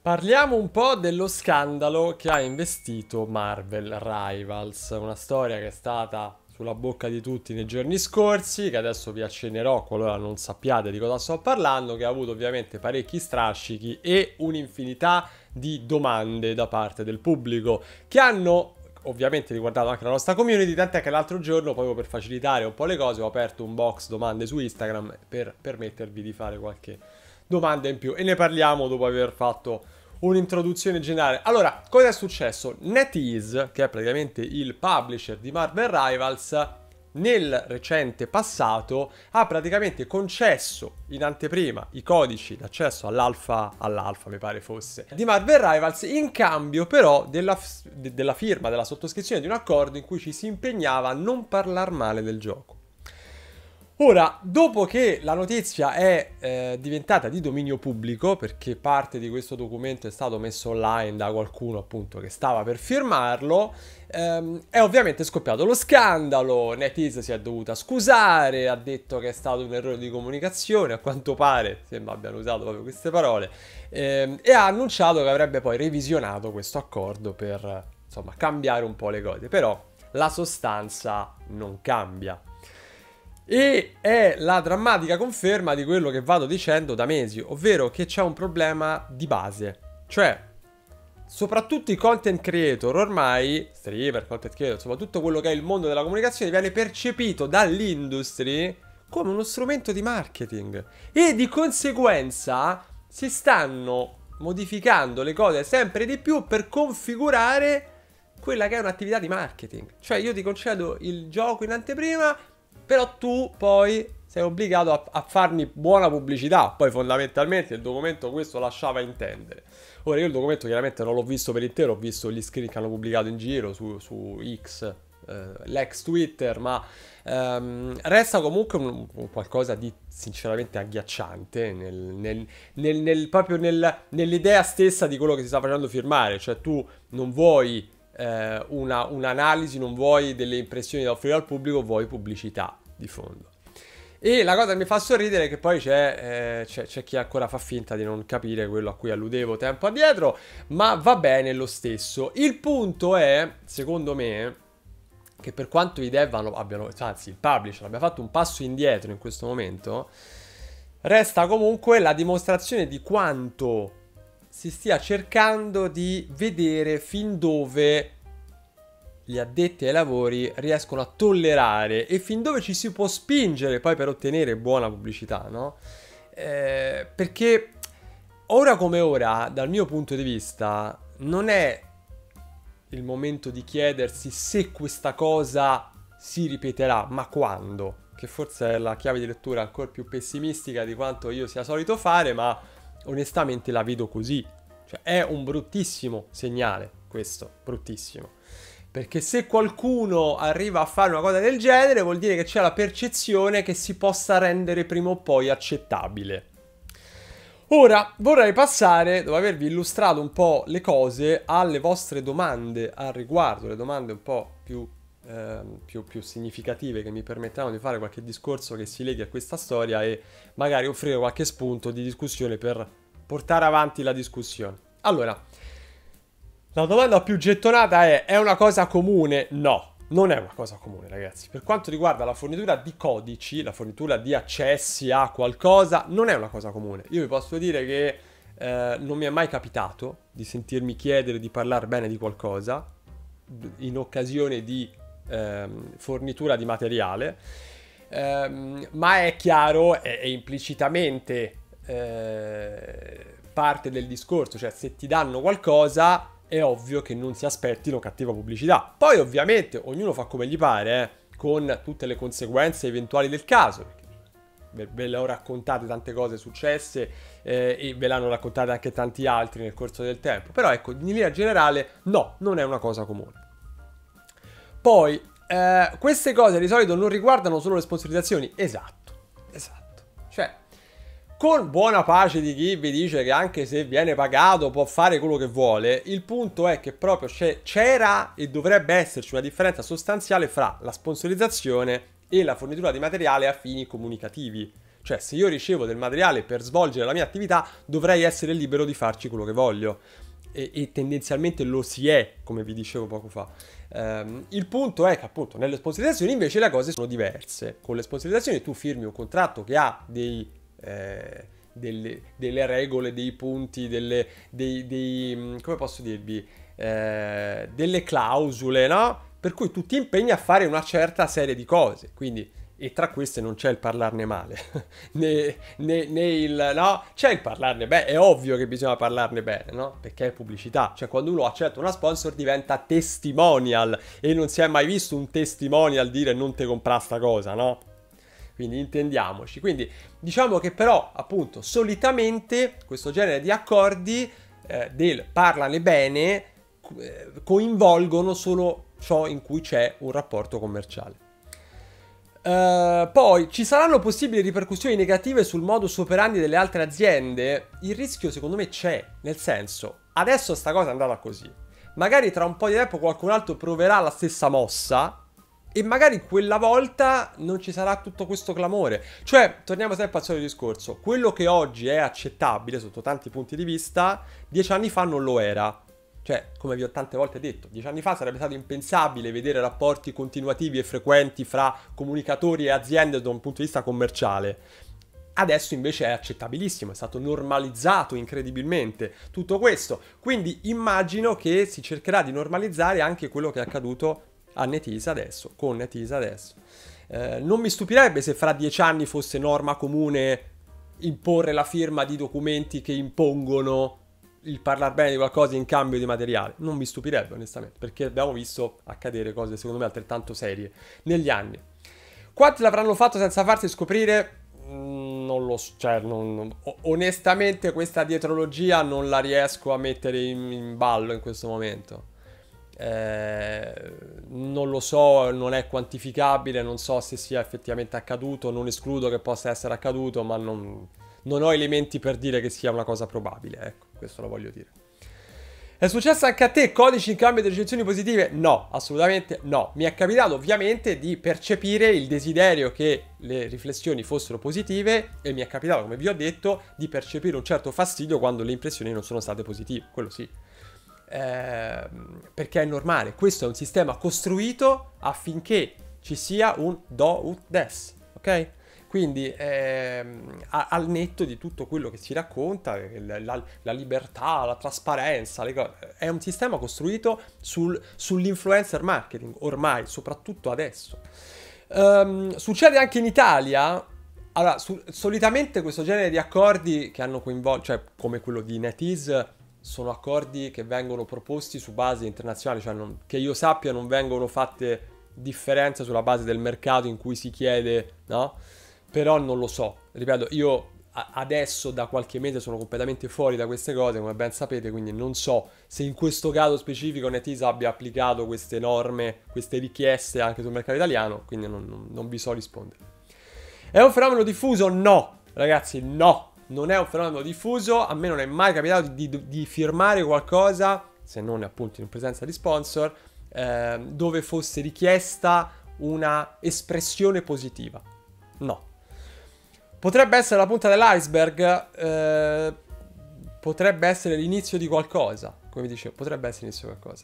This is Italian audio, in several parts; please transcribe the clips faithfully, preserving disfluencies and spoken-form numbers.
Parliamo un po' dello scandalo che ha investito Marvel Rivals, una storia che è stata sulla bocca di tutti nei giorni scorsi, che adesso vi accennerò qualora non sappiate di cosa sto parlando, che ha avuto ovviamente parecchi strascichi e un'infinità di domande da parte del pubblico, che hanno ovviamente riguardato anche la nostra community, tant'è che l'altro giorno, proprio per facilitare un po' le cose, ho aperto un box domande su Instagram per permettervi di fare qualche domanda in più, e ne parliamo dopo aver fatto un'introduzione generale. Allora, cosa è successo? NetEase, che è praticamente il publisher di Marvel Rivals, nel recente passato ha praticamente concesso in anteprima i codici d'accesso all'alfa, all'alfa mi pare fosse, di Marvel Rivals, in cambio però della, della firma, della sottoscrizione di un accordo in cui ci si impegnava a non parlare male del gioco. Ora, dopo che la notizia è eh, diventata di dominio pubblico, perché parte di questo documento è stato messo online da qualcuno appunto che stava per firmarlo, ehm, è ovviamente scoppiato lo scandalo. NetEase si è dovuta scusare, ha detto che è stato un errore di comunicazione, a quanto pare, sembra abbiano usato proprio queste parole, ehm, e ha annunciato che avrebbe poi revisionato questo accordo per, insomma, cambiare un po' le cose, però la sostanza non cambia. E è la drammatica conferma di quello che vado dicendo da mesi, ovvero che c'è un problema di base. Cioè, soprattutto i content creator ormai, streamer, content creator, soprattutto quello che è il mondo della comunicazione, viene percepito dall'industry come uno strumento di marketing. E di conseguenza si stanno modificando le cose sempre di più per configurare quella che è un'attività di marketing. Cioè, io ti concedo il gioco in anteprima, però tu poi sei obbligato a, a farmi buona pubblicità. Poi fondamentalmente il documento questo lasciava intendere. Ora io il documento chiaramente non l'ho visto per intero, ho visto gli screen che hanno pubblicato in giro su, su X, eh, l'ex Twitter, ma ehm, resta comunque un, un qualcosa di sinceramente agghiacciante nel, nel, nel, nel, proprio nel, nell'idea stessa di quello che si sta facendo firmare. Cioè tu non vuoi eh, una, un'analisi, non vuoi delle impressioni da offrire al pubblico, vuoi pubblicità di fondo. E la cosa che mi fa sorridere è che poi c'è, eh, c'è, c'è chi ancora fa finta di non capire quello a cui alludevo tempo addietro, ma va bene lo stesso. Il punto è, secondo me, che per quanto i dev abbiano, anzi il publisher abbia fatto un passo indietro in questo momento, resta comunque la dimostrazione di quanto si stia cercando di vedere fin dove gli addetti ai lavori riescono a tollerare e fin dove ci si può spingere poi per ottenere buona pubblicità, no? Eh, perché ora come ora, dal mio punto di vista, non è il momento di chiedersi se questa cosa si ripeterà, ma quando, che forse è la chiave di lettura ancora più pessimistica di quanto io sia solito fare, ma onestamente la vedo così. Cioè è un bruttissimo segnale questo, bruttissimo. Perché se qualcuno arriva a fare una cosa del genere vuol dire che c'è la percezione che si possa rendere prima o poi accettabile. Ora vorrei passare, dopo avervi illustrato un po' le cose, alle vostre domande al riguardo, le domande un po' più, eh, più, più significative che mi permetteranno di fare qualche discorso che si leghi a questa storia e magari offrire qualche spunto di discussione per portare avanti la discussione. Allora, la domanda più gettonata è: è una cosa comune? No, non è una cosa comune, ragazzi. Per quanto riguarda la fornitura di codici, la fornitura di accessi a qualcosa, non è una cosa comune. Io vi posso dire che eh, non mi è mai capitato di sentirmi chiedere di parlare bene di qualcosa in occasione di ehm, fornitura di materiale, ehm, ma è chiaro, è, è implicitamente eh, parte del discorso. Cioè, se ti danno qualcosa, è ovvio che non si aspettino cattiva pubblicità. Poi ovviamente ognuno fa come gli pare, eh, con tutte le conseguenze eventuali del caso. Ve, ve le ho raccontate tante cose successe eh, e ve l'hanno raccontate anche tanti altri nel corso del tempo. Però ecco, in linea generale, no, non è una cosa comune. Poi, eh, queste cose di solito non riguardano solo le sponsorizzazioni. Esatto, esatto. Cioè, con buona pace di chi vi dice che anche se viene pagato può fare quello che vuole, il punto è che proprio c'era e dovrebbe esserci una differenza sostanziale fra la sponsorizzazione e la fornitura di materiale a fini comunicativi. Cioè, se io ricevo del materiale per svolgere la mia attività, dovrei essere libero di farci quello che voglio. E, e tendenzialmente lo si è, come vi dicevo poco fa. Um, il punto è che appunto nelle sponsorizzazioni invece le cose sono diverse. Con le sponsorizzazioni tu firmi un contratto che ha dei... Eh, Delle, delle regole, dei punti, delle, dei, dei, come posso dirvi, eh, delle clausole, no? Per cui tu ti impegni a fare una certa serie di cose, quindi, e tra queste non c'è il parlarne male, né, né, né il, no? C'è il parlarne bene, è ovvio che bisogna parlarne bene, no? Perché è pubblicità, cioè quando uno accetta una sponsor diventa testimonial, e non si è mai visto un testimonial dire non te comprare sta cosa, no? Quindi intendiamoci. Quindi diciamo che però appunto solitamente questo genere di accordi eh, del parlane bene eh, coinvolgono solo ciò in cui c'è un rapporto commerciale. Uh, poi ci saranno possibili ripercussioni negative sul modus operandi delle altre aziende? Il rischio secondo me c'è, nel senso, adesso sta cosa è andata così. Magari tra un po' di tempo qualcun altro proverà la stessa mossa e magari quella volta non ci sarà tutto questo clamore. Cioè, torniamo sempre al solito discorso. Quello che oggi è accettabile sotto tanti punti di vista, dieci anni fa non lo era. Cioè, come vi ho tante volte detto, dieci anni fa sarebbe stato impensabile vedere rapporti continuativi e frequenti fra comunicatori e aziende da un punto di vista commerciale. Adesso invece è accettabilissimo, è stato normalizzato incredibilmente tutto questo. Quindi immagino che si cercherà di normalizzare anche quello che è accaduto a NetEase adesso, con NetEase adesso. Eh, non mi stupirebbe se fra dieci anni fosse norma comune imporre la firma di documenti che impongono il parlare bene di qualcosa in cambio di materiale. Non mi stupirebbe onestamente, perché abbiamo visto accadere cose secondo me altrettanto serie negli anni. Quanti l'avranno fatto senza farsi scoprire? Mm, non lo so, cioè non, non, onestamente questa dietrologia non la riesco a mettere in, in ballo in questo momento. Eh, non lo so, non è quantificabile, non so se sia effettivamente accaduto, non escludo che possa essere accaduto, ma non, non ho elementi per dire che sia una cosa probabile, ecco, questo lo voglio dire. È successo anche a te codici in cambio di recensioni positive? No, assolutamente no. Mi è capitato ovviamente di percepire il desiderio che le riflessioni fossero positive e mi è capitato, come vi ho detto, di percepire un certo fastidio quando le impressioni non sono state positive, quello sì. Eh, perché è normale, questo è un sistema costruito affinché ci sia un do ut des, ok? Quindi ehm, al netto di tutto quello che si racconta, la, la libertà, la trasparenza, le cose, è un sistema costruito sul, sull'influencer marketing, ormai, soprattutto adesso. Um, succede anche in Italia. Allora, su, solitamente questo genere di accordi che hanno coinvolto, cioè come quello di NetEase, sono accordi che vengono proposti su base internazionale, cioè non, che io sappia non vengono fatte differenze sulla base del mercato in cui si chiede, no? Però non lo so, ripeto, io adesso da qualche mese sono completamente fuori da queste cose, come ben sapete, quindi non so se in questo caso specifico NetEase abbia applicato queste norme, queste richieste anche sul mercato italiano, quindi non, non, non vi so rispondere. È un fenomeno diffuso? No, ragazzi, no. Non è un fenomeno diffuso, a me non è mai capitato di, di, di firmare qualcosa, se non appunto in presenza di sponsor, eh, dove fosse richiesta una espressione positiva. No. Potrebbe essere la punta dell'iceberg, eh, potrebbe essere l'inizio di qualcosa, come dicevo, potrebbe essere l'inizio di qualcosa.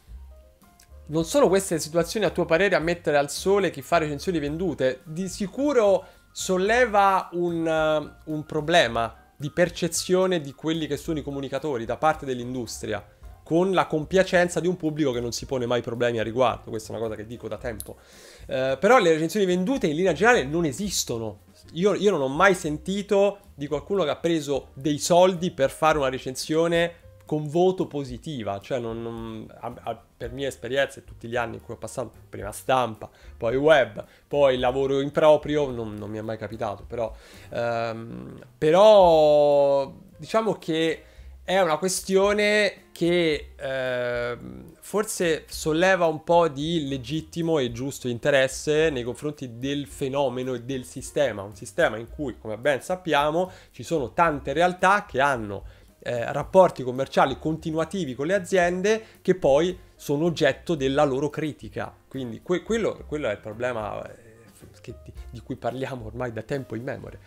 Non sono queste situazioni a tuo parere a mettere al sole chi fa recensioni vendute? Di sicuro solleva un, uh, un problema di percezione di quelli che sono i comunicatori da parte dell'industria, con la compiacenza di un pubblico che non si pone mai problemi a riguardo. Questa è una cosa che dico da tempo. Uh, però le recensioni vendute in linea generale non esistono. Io, io non ho mai sentito di qualcuno che ha preso dei soldi per fare una recensione con voto positiva, cioè non, non, a, a, per mia esperienza e tutti gli anni in cui ho passato, prima stampa, poi web, poi lavoro in proprio, non, non mi è mai capitato, però, ehm, però diciamo che è una questione che ehm, forse solleva un po' di legittimo e giusto interesse nei confronti del fenomeno e del sistema, un sistema in cui, come ben sappiamo, ci sono tante realtà che hanno Eh, rapporti commerciali continuativi con le aziende che poi sono oggetto della loro critica. Quindi que- quello, quello è il problema eh, che, di, di cui parliamo ormai da tempo immemore.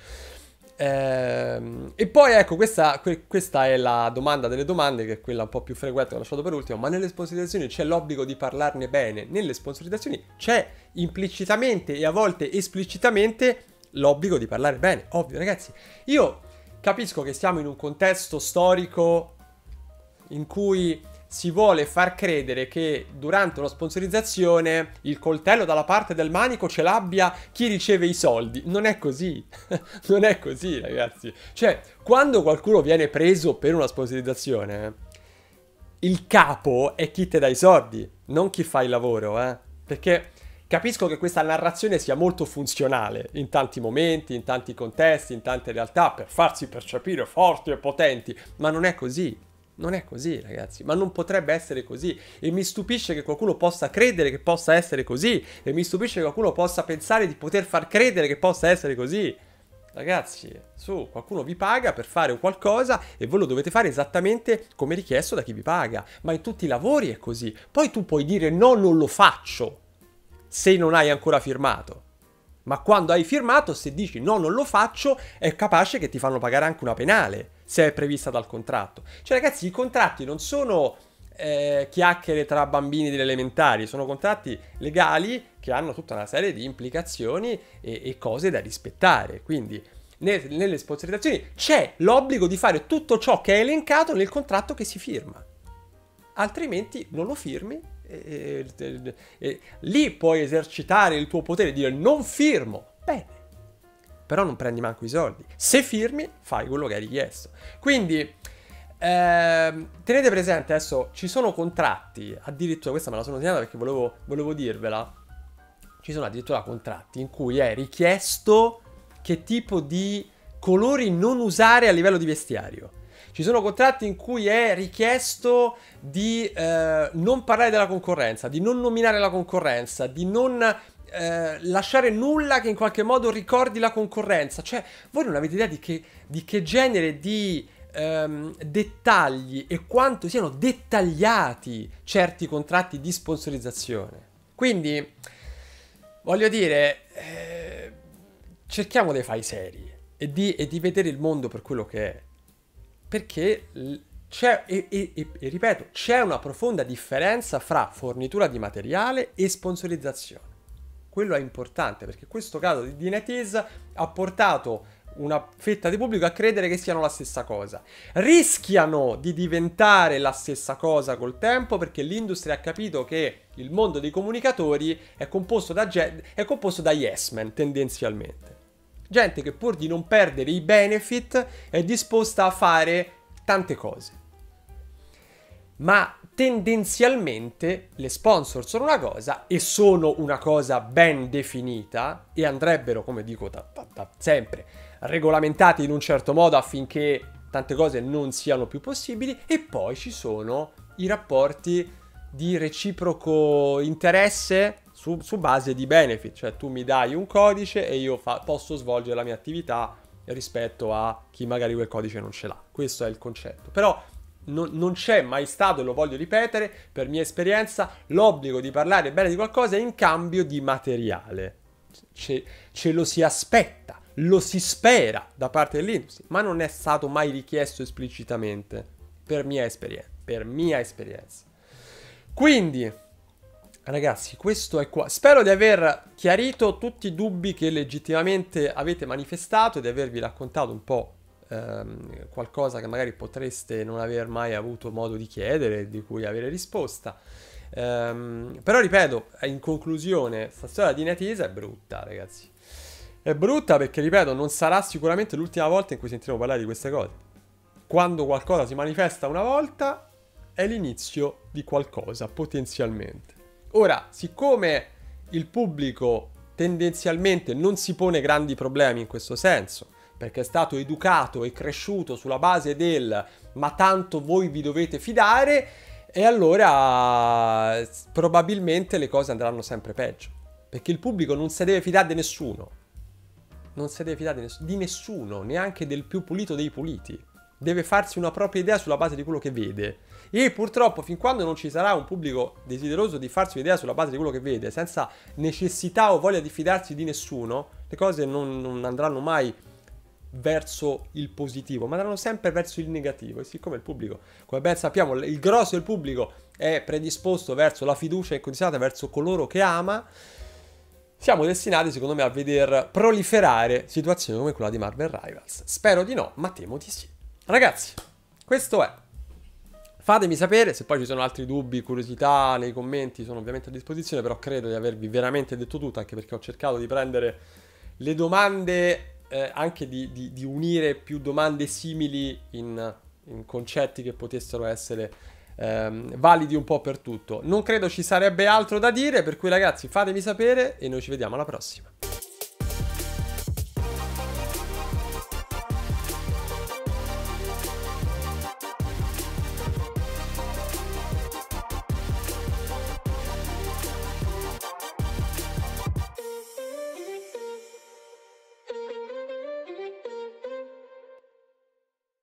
Ehm, e poi ecco, questa, que, questa è la domanda delle domande, che è quella un po' più frequente che ho lasciato per ultimo: ma nelle sponsorizzazioni c'è l'obbligo di parlarne bene? Nelle sponsorizzazioni c'è implicitamente e a volte esplicitamente l'obbligo di parlare bene, ovvio ragazzi. Io capisco che siamo in un contesto storico in cui si vuole far credere che durante una sponsorizzazione il coltello dalla parte del manico ce l'abbia chi riceve i soldi. Non è così, non è così ragazzi. Cioè, quando qualcuno viene preso per una sponsorizzazione, il capo è chi te dà i soldi, non chi fa il lavoro, eh. Perché capisco che questa narrazione sia molto funzionale in tanti momenti, in tanti contesti, in tante realtà, per farsi percepire forti e potenti, ma non è così. Non è così, ragazzi, ma non potrebbe essere così. E mi stupisce che qualcuno possa credere che possa essere così. E mi stupisce che qualcuno possa pensare di poter far credere che possa essere così. Ragazzi, su, qualcuno vi paga per fare qualcosa e voi lo dovete fare esattamente come richiesto da chi vi paga. Ma in tutti i lavori è così. Poi tu puoi dire no, non lo faccio, se non hai ancora firmato. Ma quando hai firmato, se dici no, non lo faccio, è capace che ti fanno pagare anche una penale, se è prevista dal contratto. Cioè ragazzi, i contratti non sono eh, chiacchiere tra bambini delle elementari, sono contratti legali che hanno tutta una serie di implicazioni e, e cose da rispettare. Quindi nel, nelle sponsorizzazioni c'è l'obbligo di fare tutto ciò che è elencato nel contratto che si firma. Altrimenti non lo firmi. E, e, e, lì puoi esercitare il tuo potere e dire non firmo, bene, però non prendi manco i soldi. Se firmi fai quello che hai richiesto. Quindi ehm, tenete presente, adesso ci sono contratti, addirittura questa me la sono segnata perché volevo, volevo dirvela, ci sono addirittura contratti in cui è richiesto che tipo di colori non usare a livello di vestiario. Ci sono contratti in cui è richiesto di eh, non parlare della concorrenza, di non nominare la concorrenza, di non eh, lasciare nulla che in qualche modo ricordi la concorrenza. Cioè, voi non avete idea di che, di che genere di ehm, dettagli e quanto siano dettagliati certi contratti di sponsorizzazione. Quindi, voglio dire, eh, cerchiamo dei fai seri e di, e di vedere il mondo per quello che è. Perché c'è, e, e, e, e ripeto, c'è una profonda differenza fra fornitura di materiale e sponsorizzazione. Quello è importante, perché questo caso di NetEase ha portato una fetta di pubblico a credere che siano la stessa cosa. Rischiano di diventare la stessa cosa col tempo, perché l'industria ha capito che il mondo dei comunicatori è composto da, è composto da yes men, tendenzialmente. Gente che pur di non perdere i benefit è disposta a fare tante cose. Ma tendenzialmente le sponsor sono una cosa e sono una cosa ben definita e andrebbero, come dico da, da, da sempre, regolamentate in un certo modo affinché tante cose non siano più possibili. E poi ci sono i rapporti di reciproco interesse Su, su base di benefit, cioè tu mi dai un codice e io fa, posso svolgere la mia attività rispetto a chi magari quel codice non ce l'ha. Questo è il concetto. Però non, non c'è mai stato, e lo voglio ripetere, per mia esperienza, l'obbligo di parlare bene di qualcosa in cambio di materiale. Ce, ce lo si aspetta, lo si spera da parte dell'industria, ma non è stato mai richiesto esplicitamente, per mia esperienza. Per mia esperienza. Quindi, ragazzi, questo è qua. Spero di aver chiarito tutti i dubbi che legittimamente avete manifestato e di avervi raccontato un po' ehm, qualcosa che magari potreste non aver mai avuto modo di chiedere, di cui avere risposta. Ehm, però ripeto, in conclusione, questa storia di NetEase è brutta, ragazzi. È brutta perché, ripeto, non sarà sicuramente l'ultima volta in cui sentiremo parlare di queste cose. Quando qualcosa si manifesta una volta, è l'inizio di qualcosa, potenzialmente. Ora, siccome il pubblico tendenzialmente non si pone grandi problemi in questo senso, perché è stato educato e cresciuto sulla base del ma tanto voi vi dovete fidare, e allora probabilmente le cose andranno sempre peggio. Perché il pubblico non si deve fidare di nessuno. Non si deve fidare di nessuno, di nessuno, neanche del più pulito dei puliti. deve farsi una propria idea sulla base di quello che vede. E purtroppo, fin quando non ci sarà un pubblico desideroso di farsi un'idea sulla base di quello che vede, senza necessità o voglia di fidarsi di nessuno, le cose non, non andranno mai verso il positivo, ma andranno sempre verso il negativo. E siccome il pubblico, come ben sappiamo, il grosso del pubblico è predisposto verso la fiducia incondizionata, verso coloro che ama, siamo destinati, secondo me, a veder proliferare situazioni come quella di Marvel Rivals. Spero di no, ma temo di sì. Ragazzi, questo è. Fatemi sapere, se poi ci sono altri dubbi, curiosità nei commenti, sono ovviamente a disposizione, però credo di avervi veramente detto tutto, anche perché ho cercato di prendere le domande, eh, anche di, di, di unire più domande simili in, in concetti che potessero essere ehm, validi un po' per tutto. Non credo ci sarebbe altro da dire, per cui ragazzi fatemi sapere e noi ci vediamo alla prossima.